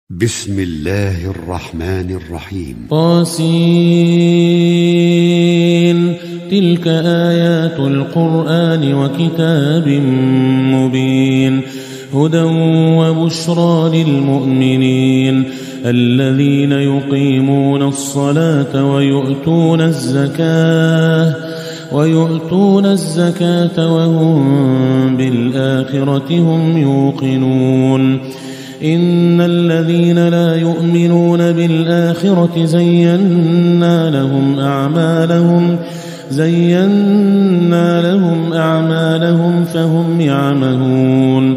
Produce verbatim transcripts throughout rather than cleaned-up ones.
بسم الله الرحمن الرحيم. طاسين. تلك آيات القرآن وكتاب مبين، هدى وبشرى للمؤمنين الذين يقيمون الصلاة ويؤتون الزكاة ويؤتون الزكاة وهم بالآخرة هم يوقنون. إن الذين لا يؤمنون بالآخرة زينا لهم أعمالهم زينا لهم أعمالهم فهم يعمهون.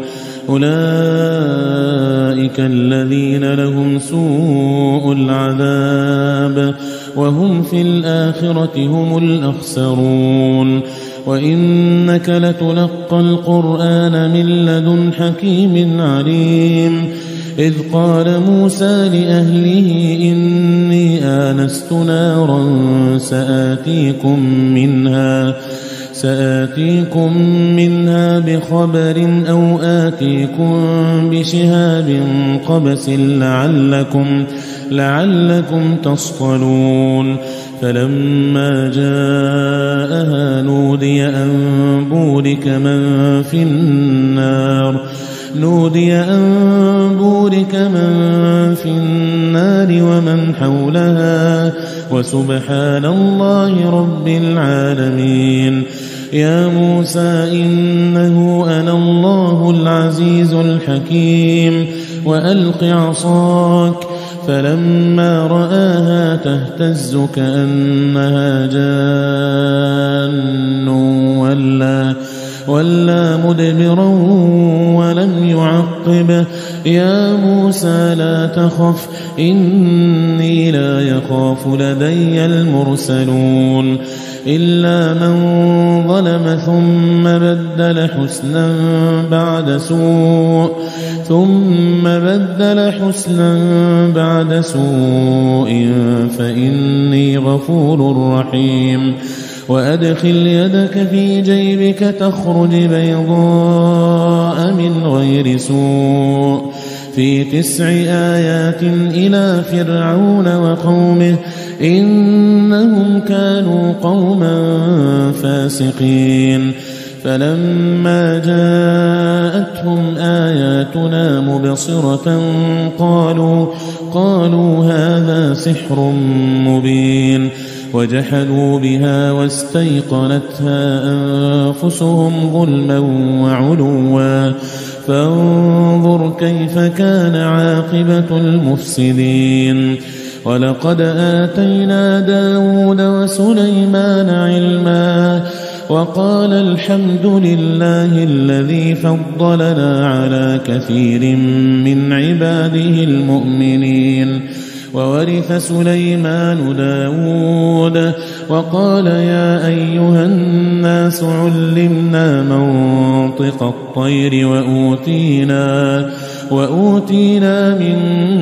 أولئك الذين لهم سوء العذاب وهم في الآخرة هم الأخسرون. وإنك لتلقى القرآن من لدن حكيم عليم. إذ قال موسى لأهله إني آنست نارا سآتيكم منها سآتيكم منها بخبر أو آتيكم بشهاب قبس لعلكم لعلكم تصطلون. فلما جاءها نودي أن بورك من في النار نودي أن بورك من في النار ومن حولها وسبحان الله رب العالمين. يا موسى إنه أنا الله العزيز الحكيم وألق عصاك. فلما رآها تهتز كأنها جان ولا ولا مدبرا ولم يعقب. يا موسى لا تخف إني لا يخاف لدي المرسلون. إلا من ظلم ثم بدل حسنا بعد سوء ثم بدل حسنا بعد سوء فإني غفور رحيم. وأدخل يدك في جيبك تخرج بيضاء من غير سوء في تسع آيات إلى فرعون وقومه إنهم كانوا قوما فاسقين. فلما جاءتهم آياتنا مبصرة قالوا قالوا هذا سحر مبين. وجحدوا بها واستيقنتها أنفسهم ظلما وعلوا فانظر كيف كان عاقبة المفسدين. ولقد آتينا داود وسليمان علما وقال الحمد لله الذي فضلنا على كثير من عباده المؤمنين. وورث سليمان داود وقال يا أيها الناس علمنا منطق الطير وأوتينا, وأوتينا من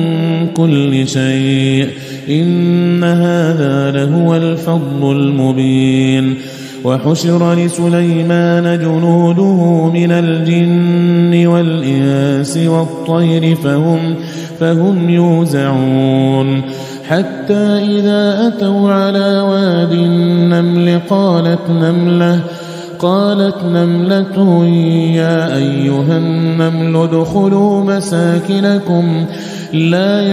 كل شيء إن هذا لهو الفضل المبين. وحشر لسليمان جنوده من الجن والإنس والطير فهم, فهم يوزعون. حتى إذا أتوا على واد النمل قالت نملة قالت نملة يا أيها النمل ادخلوا مساكنكم لا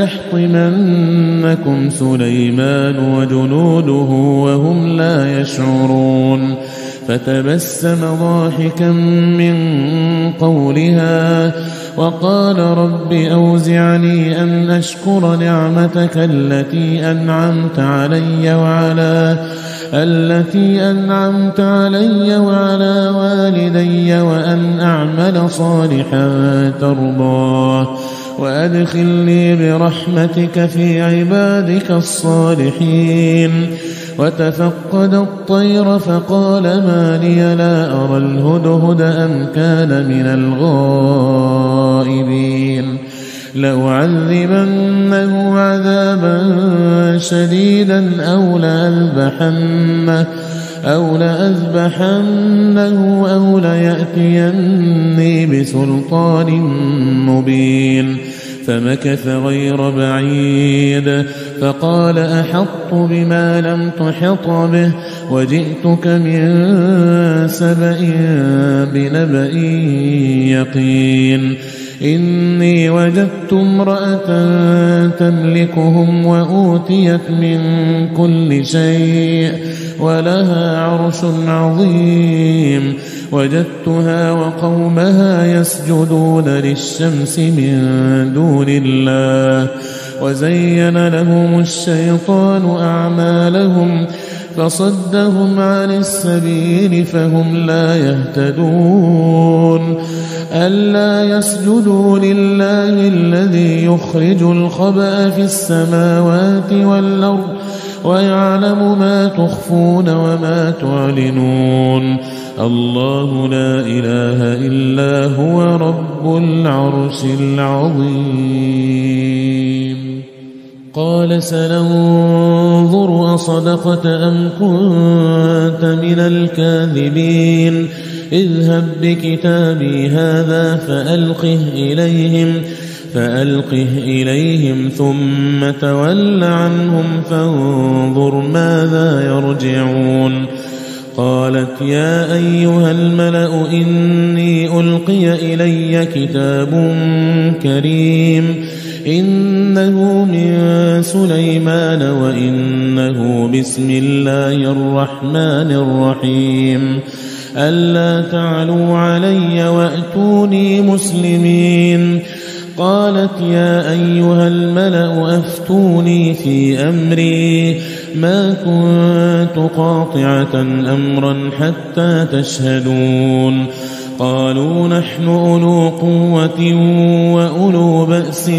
يحطمنكم سليمان وجنوده وهم لا يشعرون. فتبسم ضاحكا من قولها وقال رب أوزعني أن أشكر نعمتك التي أنعمت علي وعلى التي أنعمت علي وعلى والدي وأن أعمل صالحا ترضاه وأدخلني برحمتك في عبادك الصالحين. وتفقد الطير فقال ما لي لا أرى الهدهد أم كان من الغائبين. لأعذبنه عذابا شديدا أو لأذبحنه أو لأذبحنه أو ليأتيني بسلطان مبين. فمكث غير بعيد فقال أحطت بما لم تحط به وجئتك من سبأ بنبأ يقين إني وجدت امرأة تملكهم وأوتيت من كل شيء ولها عرش عظيم وجدتها وقومها يسجدون للشمس من دون الله وزين لهم الشيطان أعمالهم فصدهم عن السبيل فهم لا يهتدون ألا يسجدوا لله الذي يخرج الخبأ في السماوات والأرض ويعلم ما تخفون وما تعلنون الله لا إله إلا هو رب العرش العظيم قال سننظر أصدقت أم كنت من الكاذبين اذهب بكتابي هذا فألقه إليهم فألقه إليهم ثم تول عنهم فانظر ماذا يرجعون قالت يا أيها الملأ إني ألقي إلي كتاب كريم إنه من سليمان وإنه بسم الله الرحمن الرحيم ألا تعلوا علي وأتوني مسلمين قالت يا أيها الملأ أفتوني في أمري ما كنت قاطعة أمرا حتى تشهدون قالوا نحن أولو قوة وأولو بأس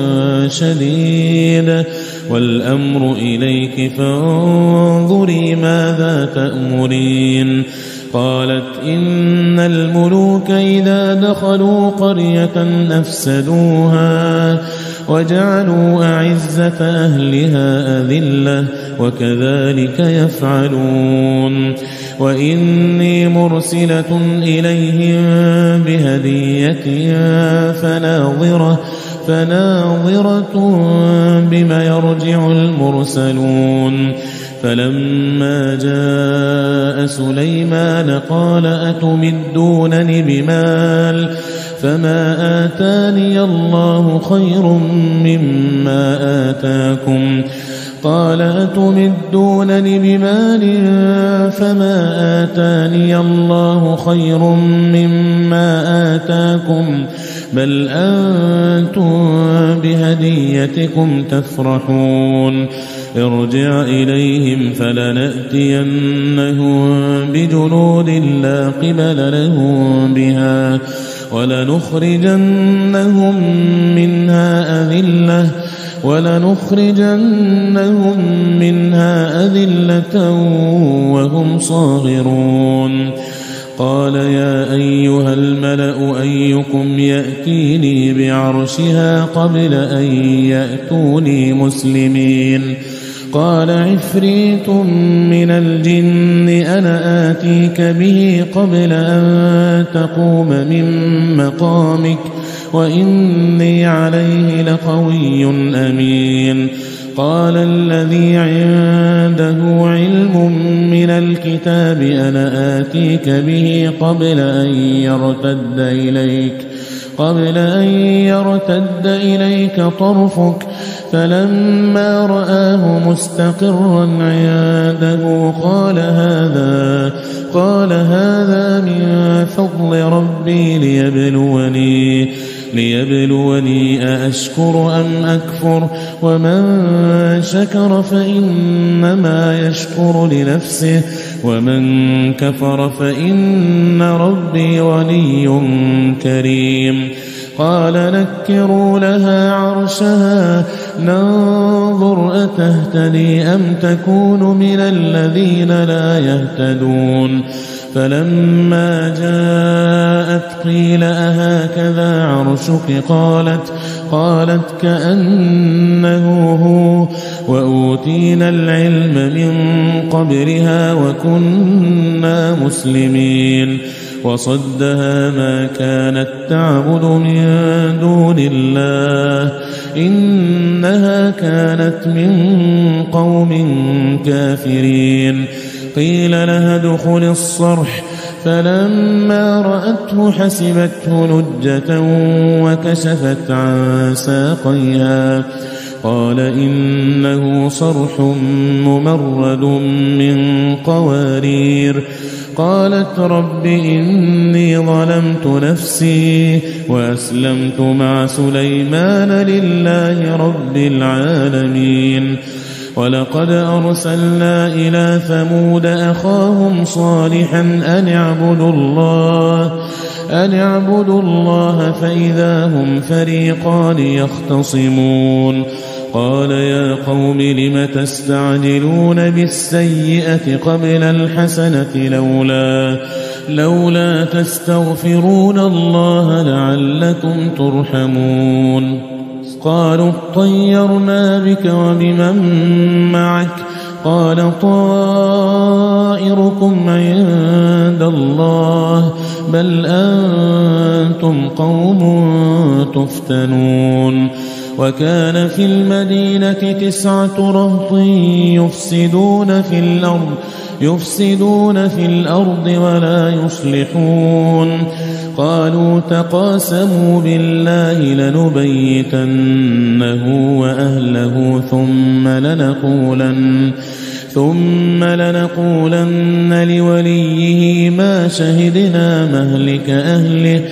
شديد والأمر إليك فانظري ماذا تأمرين قالت إن الملوك إذا دخلوا قرية أفسدوها وجعلوا أعزة أهلها أذلة وكذلك يفعلون وإني مرسلة إليهم بهدية فناظرة فناظرة بما يرجع المرسلون فلما جاء سليمان قال أتمدونني بمال فما آتاني الله خير مما آتاكم قال أتمدونني بمال فما آتاني الله خير مما آتاكم بل أنتم بهديتكم تفرحون ارجع إليهم فلنأتينهم بجنود لا قبل لهم بها ولنخرجنهم منها أذلة ولنخرجنهم منها أذلة وهم صاغرون قال يا أيها الملأ أيكم يأتيني بعرشها قبل أن يأتوني مسلمين قال عفريت من الجن أنا آتيك به قبل أن تقوم من مقامك وإني عليه لقوي أمين قال الذي عنده علم من الكتاب أنا آتيك به قبل أن يرتد إليك قبل أن يرتد إليك طرفك فلما رآه مستقرا عنده قال هذا قال هذا من فضل ربي ليبلوني ليبلوني أأشكر أم أكفر ومن شكر فإنما يشكر لنفسه ومن كفر فإن ربي غني كريم قال نكروا لها عرشها ننظر أتهتدي أم تكون من الذين لا يهتدون فلما جاءت قيل أهكذا عرشك قالت قالت كأنه هو وأوتينا العلم من قبلها وكنا مسلمين وصدها ما كانت تعبد من دون الله إنها كانت من قوم كافرين. قيل لها ادخل الصرح فلما رأته حسبته لجة وكشفت عن ساقيها قال إنه صرح ممرد من قوارير. قالت رب إني ظلمت نفسي وأسلمت مع سليمان لله رب العالمين. ولقد أرسلنا إلى ثمود أخاهم صالحا أن اعبدوا الله أن اعبدوا الله فإذا هم فريقان يختصمون. قال يا قوم لم تستعجلون بالسيئة قبل الحسنة لولا لولا تستغفرون الله لعلكم ترحمون. قالوا اطيرنا بك وبمن معك قال طائركم عند الله بل أنتم قوم تفتنون. وكان في المدينة تسعة رهط يفسدون في الأرض يفسدون في الأرض ولا يصلحون. قالوا تقاسموا بالله لنبيتنه وأهله ثم لنقولن ثم لنقولن لوليه ما شهدنا مهلك أهله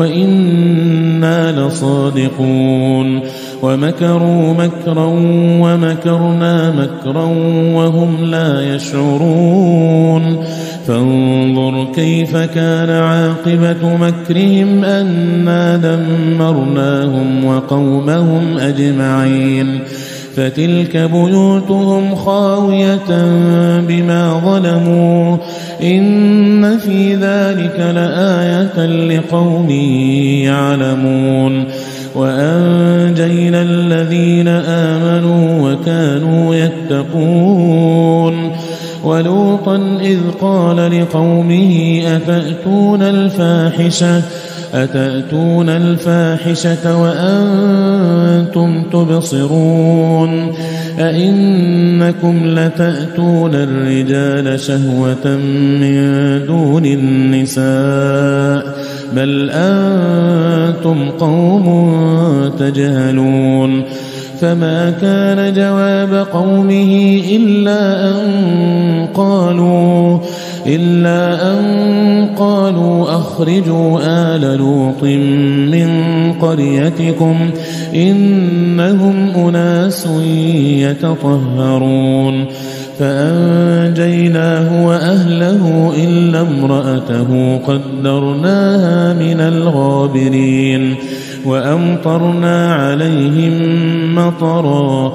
وإنا لصادقون. ومكروا مكرا ومكرنا مكرا وهم لا يشعرون. فانظر كيف كان عاقبة مكرهم أنا دمرناهم وقومهم أجمعين. فتلك بيوتهم خاوية بما ظلموا إن في ذلك لآية لقوم يعلمون. وأنجينا الذين آمنوا وكانوا يتقون. ولوطا إذ قال لقومه أتأتون الفاحشة أتأتون الفاحشة وأنتم تبصرون أئنكم لتأتون الرجال شهوة من دون النساء بل أنتم قوم تجهلون. فما كان جواب قومه إلا أن قالوا إلا أن قالوا أخرجوا آل لوط من قريتكم إنهم أناس يتطهرون. فأنجيناه وأهله إلا امرأته قدرناها من الغابرين. وأمطرنا عليهم مطرا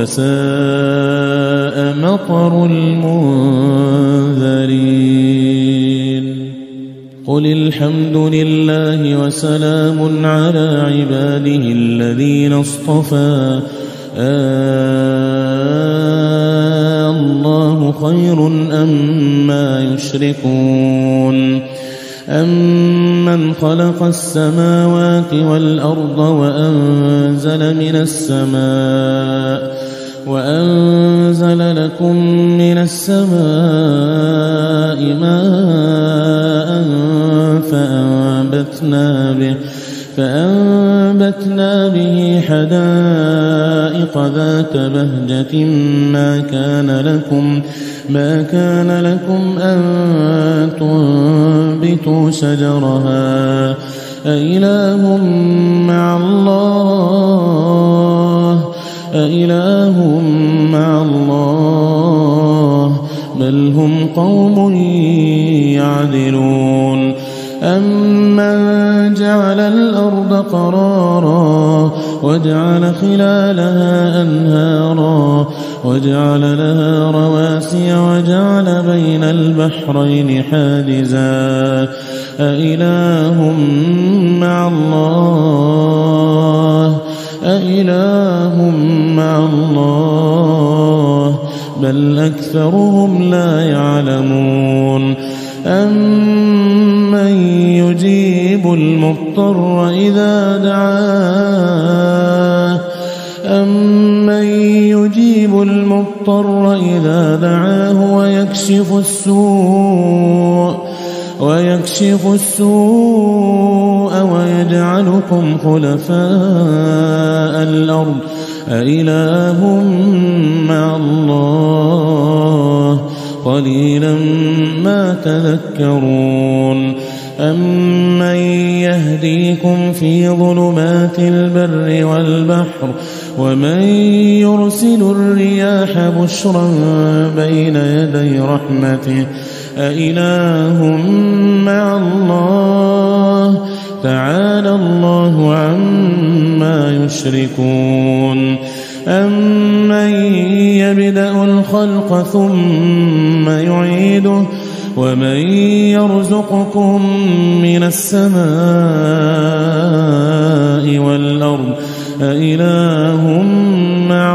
فساء مطر المنذرين. قل الحمد لله وسلام على عباده الذين اصطفى آه الله خير أما يشركون. أمن خلق السماوات والأرض وأنزل من السماء وأنزل لكم من السماء ماء فأنبتنا به فأنبتنا به حدائق ذات بهجة ما كان لكم ما كان لكم أن تنبتوا شجرها أإله مع الله أإله مع الله بل هم قوم يعدلون. أمن جعل الأرض قرارا وجعل خلالها أنهارا وجعل لها رواسي وجعل بين البحرين حاجزا أإله مع الله أإله مع الله بل أكثرهم لا يعلمون. أم أمن يجيب المضطر إذا دعاه أمن يجيب المضطر إذا دعاه ويكشف السوء ويكشف السوء ويجعلكم خلفاء الأرض أإله مع الله قليلا ما تذكرون أمن يهديكم في ظلمات البر والبحر ومن يرسل الرياح بشرا بين يدي رحمته أإله مع الله تعالى الله عما يشركون أمن يبدأ الخلق ثم يعيده ومن يرزقكم من السماء والأرض أإله مع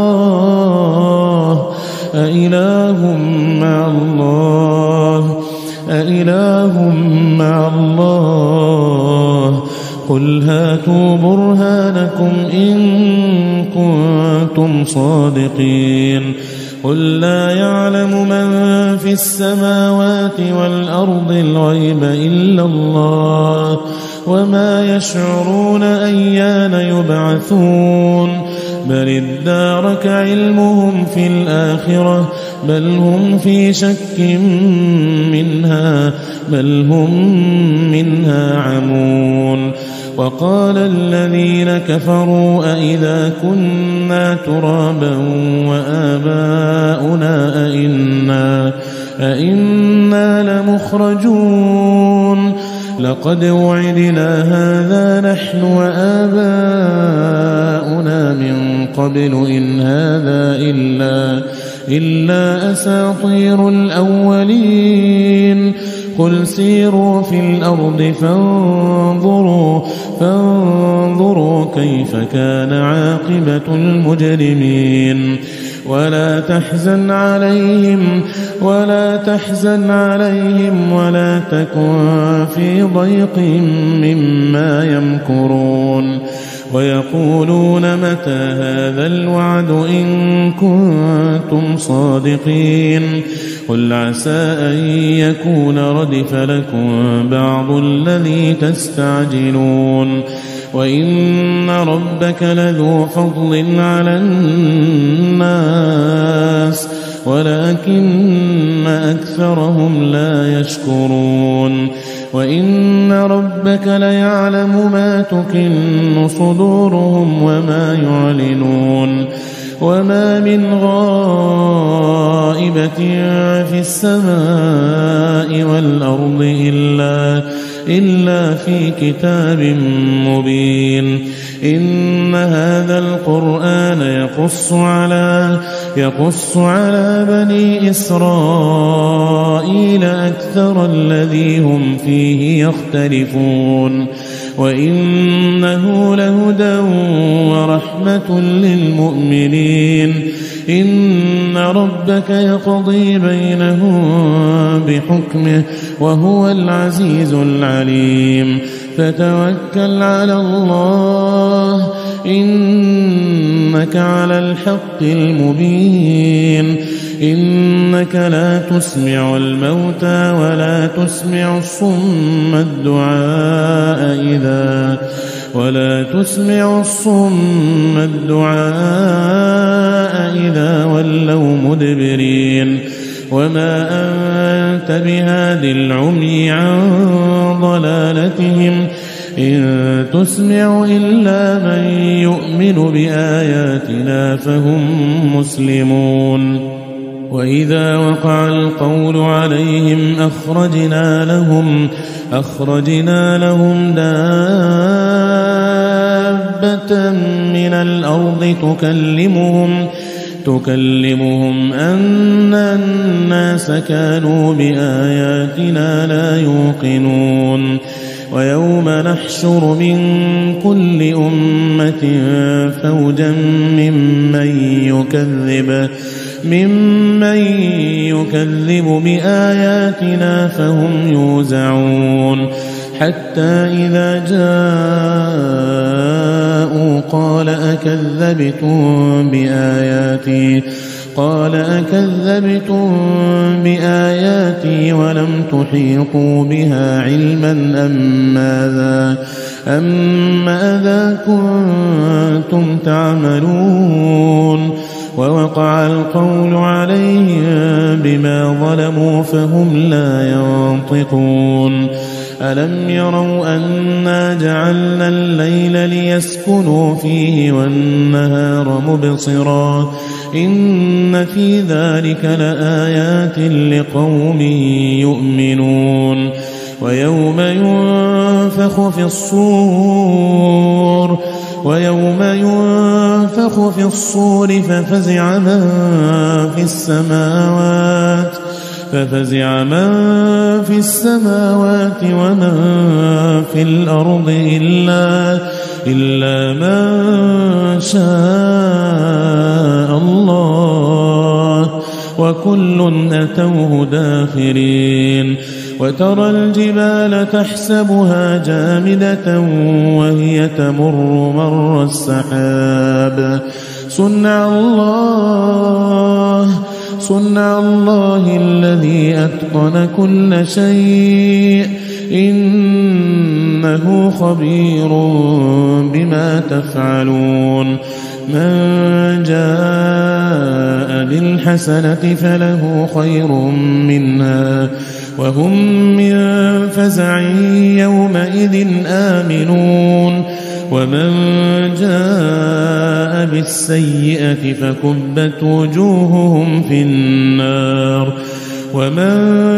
الله أإله مع الله أإله مع الله قل هاتوا برهانكم إن كنتم صادقين قل لا يعلم من في السماوات والأرض الغيب إلا الله وما يشعرون أيان يبعثون بل ادارك علمهم في الآخرة بل هم في شك منها بل هم منها عمون وقال الذين كفروا أئذا كنا ترابا وآباؤنا أئنا, أئنا لمخرجون لقد وعدنا هذا نحن وآباؤنا من قبل إن هذا إلا, إلا أساطير الأولين قل سيروا في الأرض فانظروا, فانظروا كيف كان عاقبة المجرمين ولا تحزن عليهم ولا تحزن عليهم ولا تكن في ضيق مما يمكرون ويقولون متى هذا الوعد إن كنتم صادقين قل عسى أن يكون ردف لكم بعض الذي تستعجلون وإن ربك لذو فضل على الناس ولكن أكثرهم لا يشكرون وإن ربك ليعلم ما تكن صدورهم وما يعلنون وما من غائبة في السماء والأرض إلا, إلا في كتاب مبين إن هذا القرآن يقص على, يقص على بني إسرائيل أكثر الذي هم فيه يختلفون وإنه لهدى ورحمة للمؤمنين إن ربك يقضي بينهم بحكمه وهو العزيز العليم فتوكل على الله إنك على الحق المبين إنك لا تسمع الموتى ولا تسمع الصم الدعاء إذا ولا تسمع الصم الدعاء إذا ولوا مدبرين وما أنت بهاد العمي عن ضلالتهم إن تسمع إلا من يؤمن بآياتنا فهم مسلمون وإذا وقع القول عليهم أخرجنا لهم أخرجنا لهم دابة من الأرض تكلمهم تكلمهم أن الناس كانوا بآياتنا لا يوقنون ويوم نحشر من كل أمة فوجا ممن يكذب ممن يكذب بآياتنا فهم يوزعون حتى إذا جاءوا قال أكذبتم بآياتي قال أكذبتم بآياتي ولم تحيطوا بها علما أم ماذا أم ماذا كنتم تعملون ووقع القول عليهم بما ظلموا فهم لا ينطقون ألم يروا أنا جعلنا الليل ليسكنوا فيه والنهار مبصرا إن في ذلك لآيات لقوم يؤمنون ويوم ينفخ في الصور ويوم ينفخ في الصور ففزع من في السماوات ففزع من في السماوات ومن في الأرض إلا إلا من شاء الله وكل أتوه داخرين وترى الجبال تحسبها جامدة وهي تمر مر السحاب صنع الله صنع الله الذي أتقن كل شيء إنه خبير بما تفعلون من جاء بالحسنة فله خير منها وهم من فزع يومئذ آمنون ومن جاء بالسيئة فكبت وجوههم في النار ومن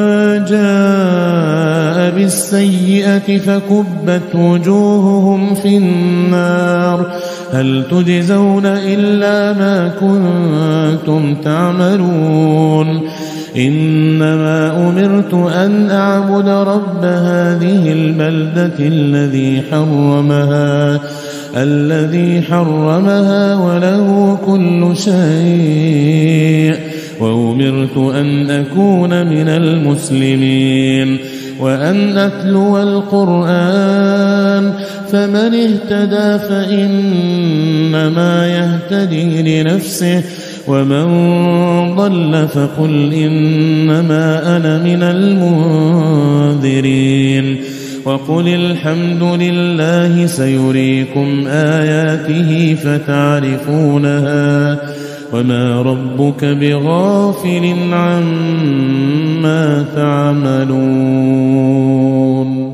جاء بالسيئة فكبت وجوههم في النار هل تجزون إلا ما كنتم تعملون إنما أمرت أن أعبد رب هذه البلدة الذي حرمها الذي حرمها وله كل شيء وأمرت أن أكون من المسلمين وأن أتلو القرآن فمن اهتدى فإنما يهتدي لنفسه ومن ضل فقل إنما أنا من المنذرين وقل الحمد لله سيريكم آياته فتعرفونها وما ربك بغافل عما تعملون.